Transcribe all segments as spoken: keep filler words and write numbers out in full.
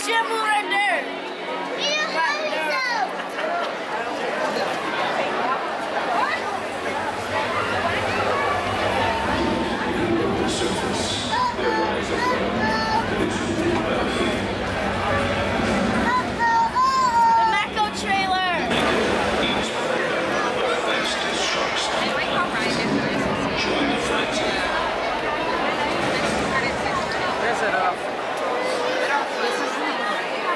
shamble right there. There's it off.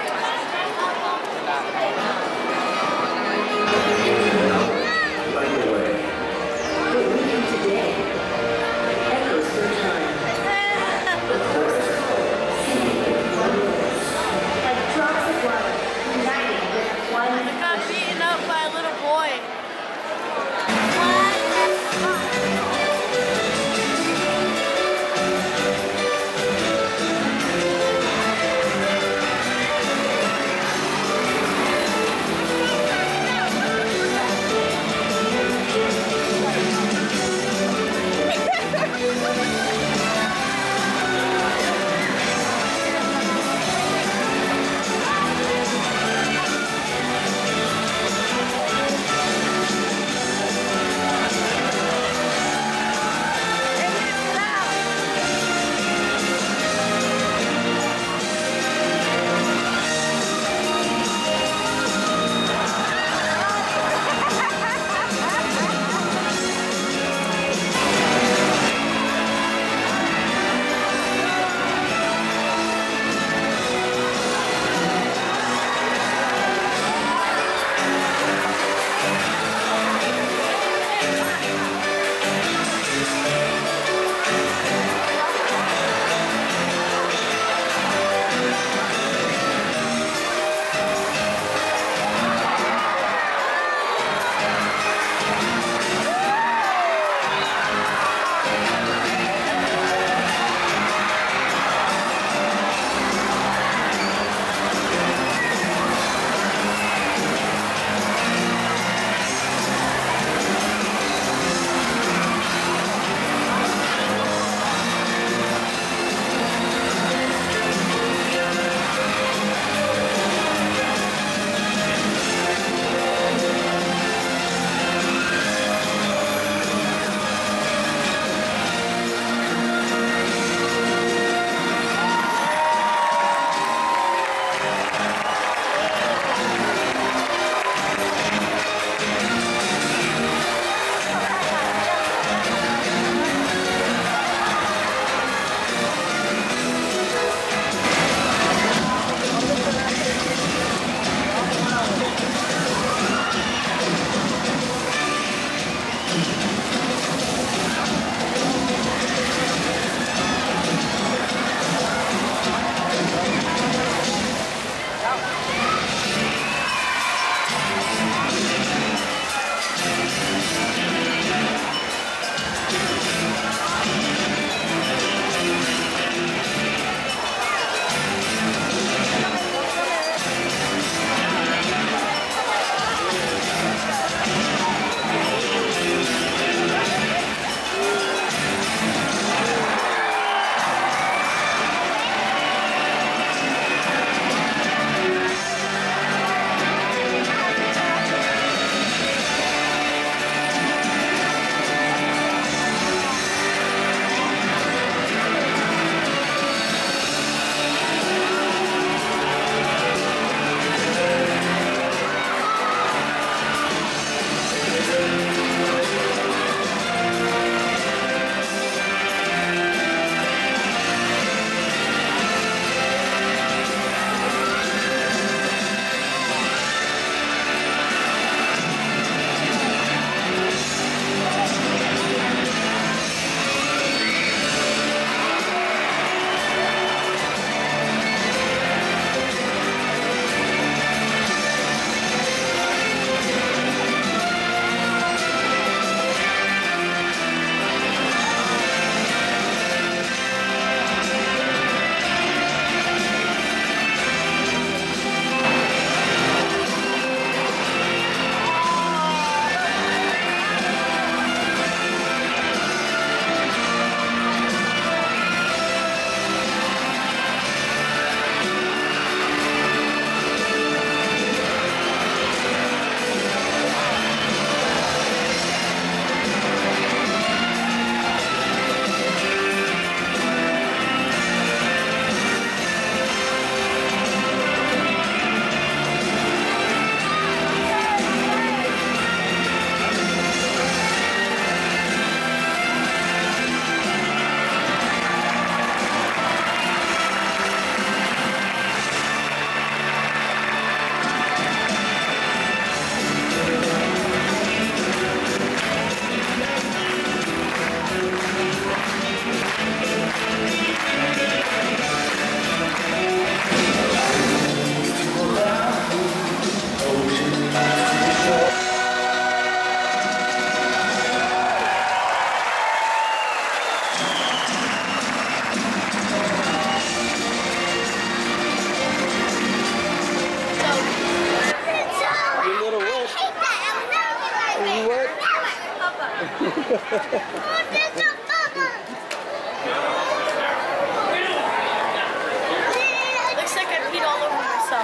Looks like I peed all over myself.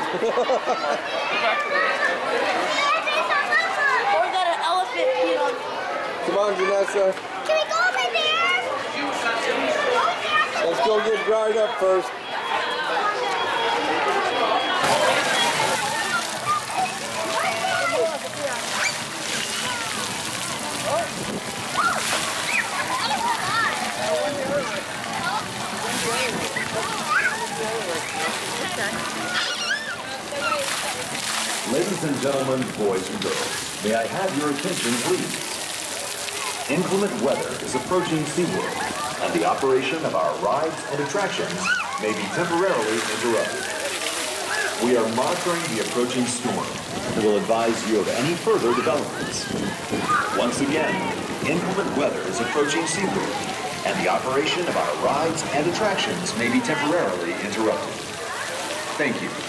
Or that an elephant peed on me. Come on, Janessa. Can we go over there? Let's go get dried up first. Ladies and gentlemen, boys and girls, may I have your attention, please? Inclement weather is approaching SeaWorld, and the operation of our rides and attractions may be temporarily interrupted. We are monitoring the approaching storm and will advise you of any further developments. Once again, inclement weather is approaching SeaWorld, and the operation of our rides and attractions may be temporarily interrupted. Thank you.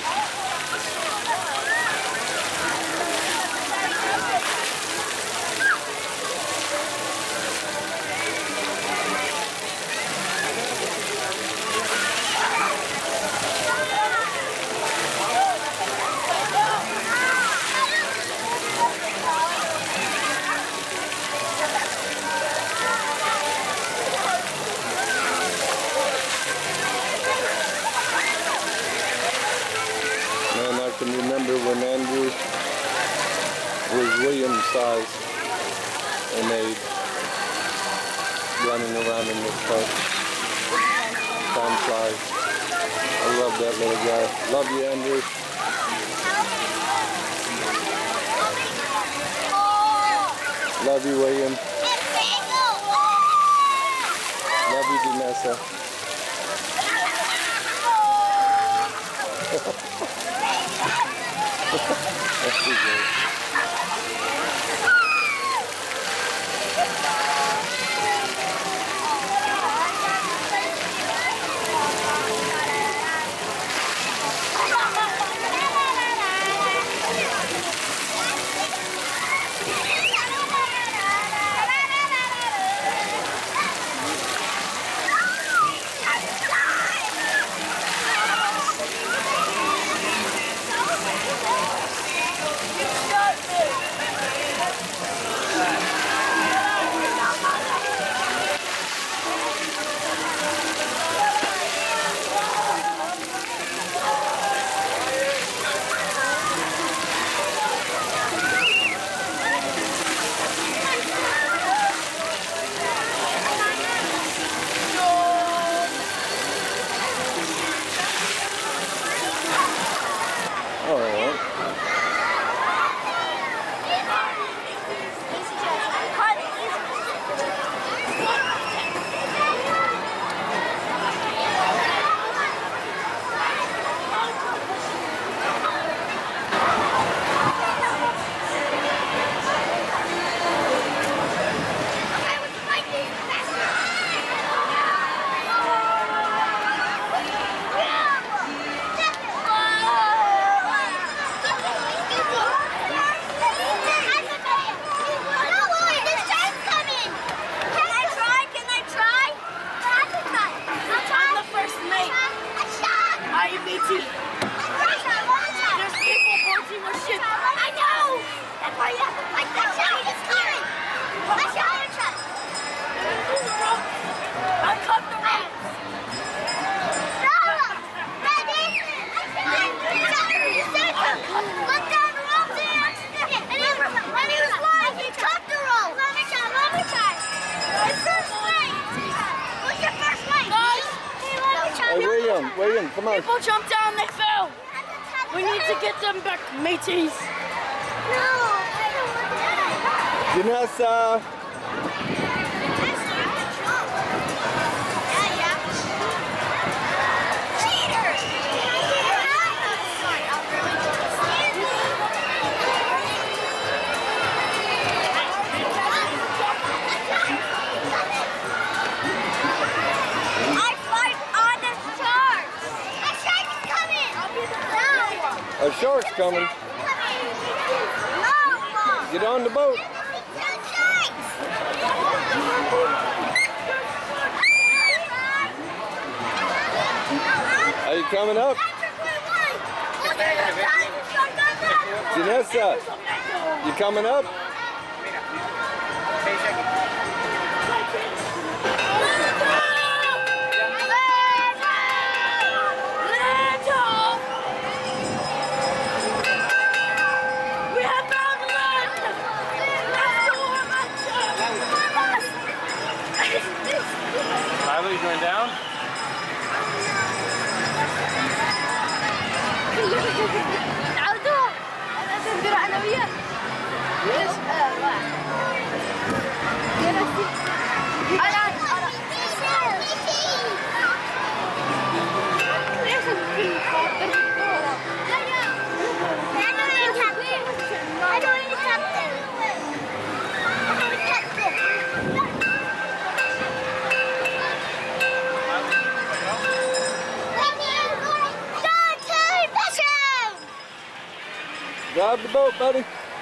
I can remember when Andrew was William's size and they running around in this park. Time flies. I love that little guy. Love you, Andrew. Love you, William. Love you, Janessa. That's too good. William, come on. People jumped down, they fell. We need to get them back, mateys. No, I don't want that. Janessa. A shark's coming. Get on the boat. Are you coming up? Janessa, you coming up? Milo, you going down? تعودوا لازم ندير انا وياك ليش واحد انا انا ليش الكل خاطر بالكوره انا وين كابتن انا وين كابتن انا وين كابتن Grab the boat, buddy.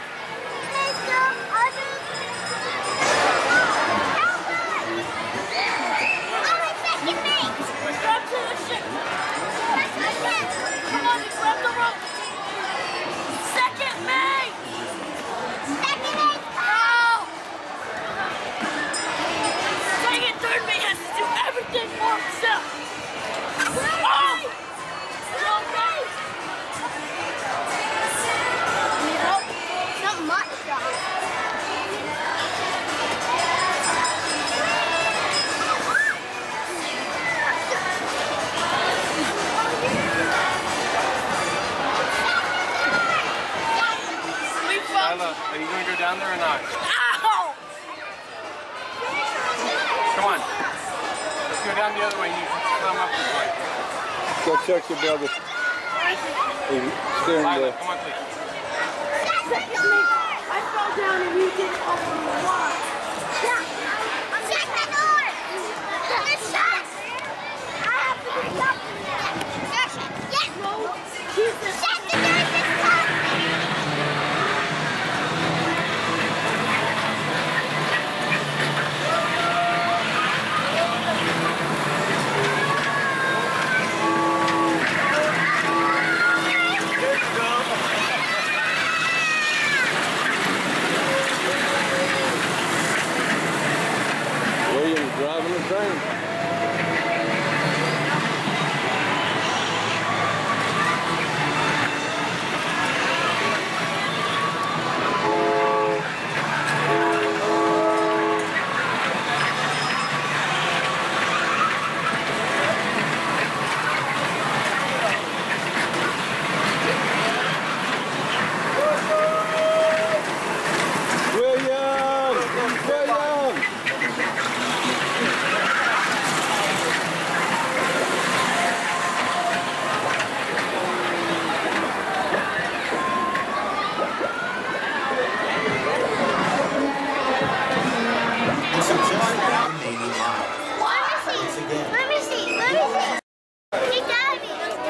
Are you going to go down there or not? Ow! Come on. Let's go down the other way. You can climb up this way. Go check your brother. He's steering Lila, the... come on, please. I fell down and you did open the wall. Shut the door! It's shut! I have to get up in there. Shut it! Yes! No, Jesus. Shut the door! It's shut! William's driving the train. William! William! Let me see. Let me see. Hey, Daddy.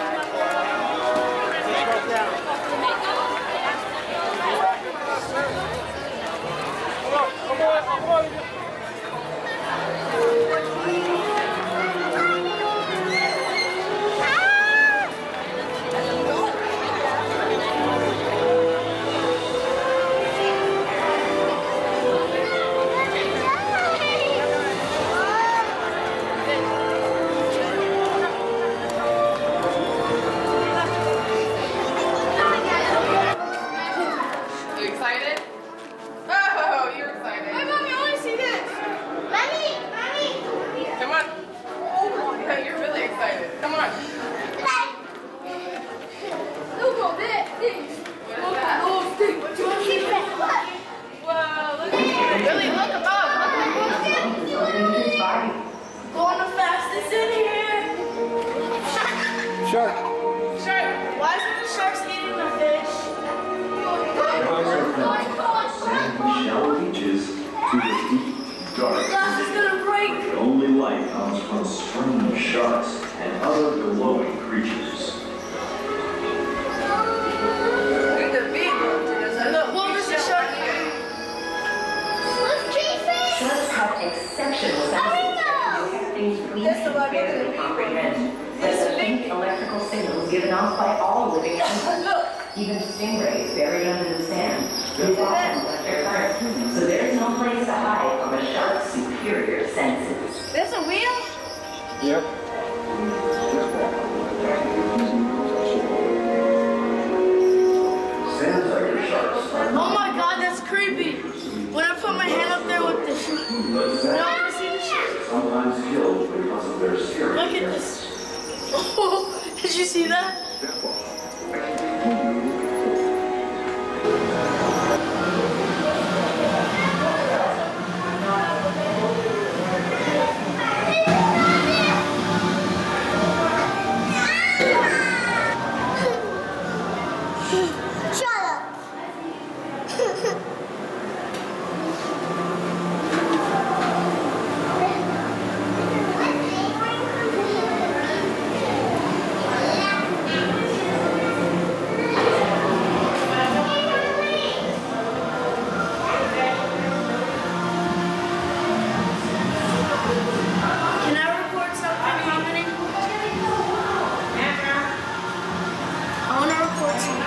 You excited? Oh, you're excited. Hey, Mommy, I want to see this. Mommy, Mommy. Come on. Oh, yeah, you're really excited. Come on. Look at this thing. What is that? Oh, thing. What do you want to keep it? Whoa, look at Lily, look above. Look above. Going the fastest in here. Shark! Shark. Why isn't the sharks eating the fish? Shallow beaches to the deep, dark. Glass is gonna break. The only light comes from strange sharks and other glowing creatures. Look at the big ones. Look, what was the shark eating? Let's keep it. Sharks have even stingrays buried under the sand. These often left their current, so there's no place to hide from a shark's superior senses. There's a wheel? Yep. Sand tiger sharks are Oh my god, that's creepy. When I put my hand up there with this, you know, I see the shit. sometimes killed because of their scary Look at this. Oh, did you see that? Shut up. Can I record something happening? I want to record something.